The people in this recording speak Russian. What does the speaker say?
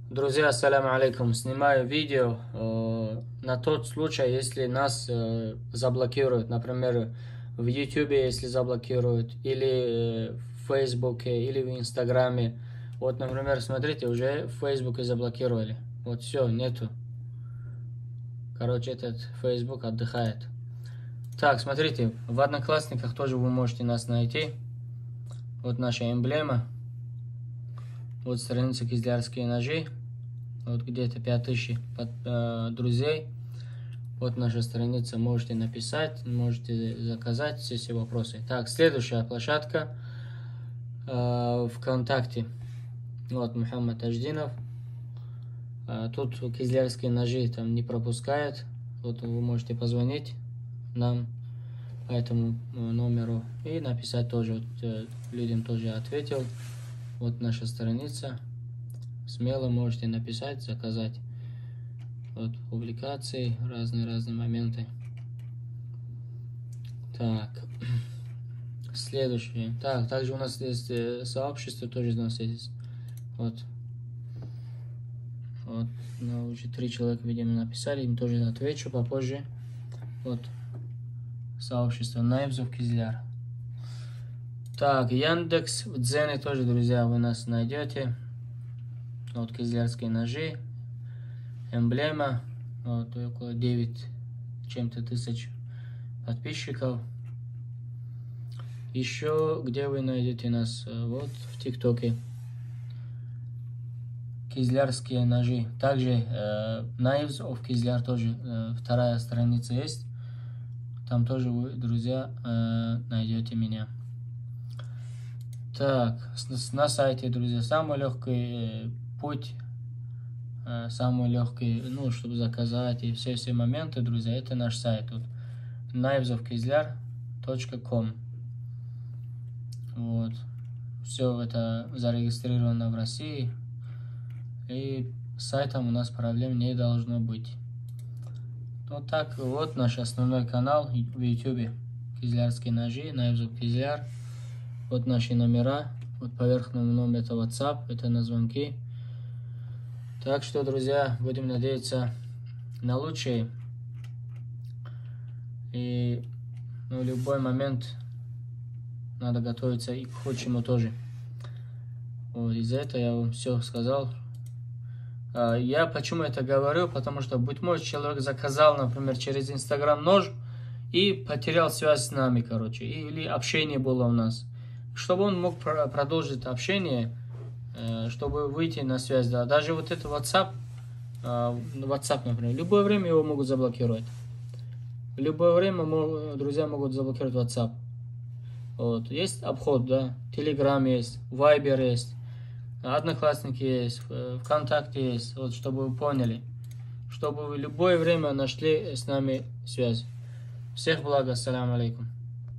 Друзья, ассаляму алейкум. Снимаю видео на тот случай, если нас заблокируют. Например, в YouTube, если заблокируют, или в Фейсбуке, или в Инстаграме. Вот, например, смотрите, уже в Фейсбуке заблокировали. Вот все, нету. Короче, этот Фейсбук отдыхает. Так, смотрите, в Одноклассниках тоже вы можете нас найти. Вот наша эмблема. Вот страница «Кизлярские ножи». Вот где-то 5000 друзей. Вот наша страница, можете написать, можете заказать все вопросы. Так, следующая площадка ВКонтакте. Вот Мухаммад Аждинов. Тут Кизлярские ножи там не пропускает. Вот вы можете позвонить нам по этому номеру и написать тоже. Вот, людям тоже ответил. Вот наша страница. Смело можете написать, заказать. Вот публикации, разные моменты. Так, следующее. Так, также у нас есть сообщество, тоже у нас есть. Вот, ну, уже 3 человека, видимо, написали, им тоже отвечу попозже. Вот, сообщество Наивзов Кизляр. Так, Яндекс, в Дзене тоже, друзья, вы нас найдете. Вот Кизлярские ножи, эмблема, вот около 9 чем-то тысяч подписчиков. Еще где вы найдете нас? Вот в ТикТоке. Кизлярские ножи. Также Knives of Kizlyar тоже вторая страница есть. Там тоже вы, друзья, найдете меня. Так, на сайте, друзья, самый легкий путь, самый легкий, ну, чтобы заказать и все моменты, друзья, это наш сайт. Вот, knivesofkizlyar.com. Вот. Все это зарегистрировано в России. И с сайтом у нас проблем не должно быть. Вот так, вот наш основной канал в YouTube. Кизлярские ножи, Knives of Kizlyar. Вот наши номера. Вот поверхный номер это WhatsApp, это на звонки. Так что, друзья, будем надеяться на лучшее. И в любой момент надо готовиться и к худшему тоже. Вот, из-за этого я вам все сказал. Я почему это говорю? Потому что, быть может, человек заказал, например, через Инстаграм нож и потерял связь с нами, короче. Или общение было у нас. Чтобы он мог продолжить общение, чтобы выйти на связь. Да. Даже вот это WhatsApp, например, в любое время его могут заблокировать. В любое время друзья могут заблокировать WhatsApp. Вот. Есть обход, да. Telegram есть, Viber есть, Одноклассники есть, ВКонтакте есть. Вот, чтобы вы поняли. Чтобы вы в любое время нашли с нами связь. Всех благ, ассаляму алейкум.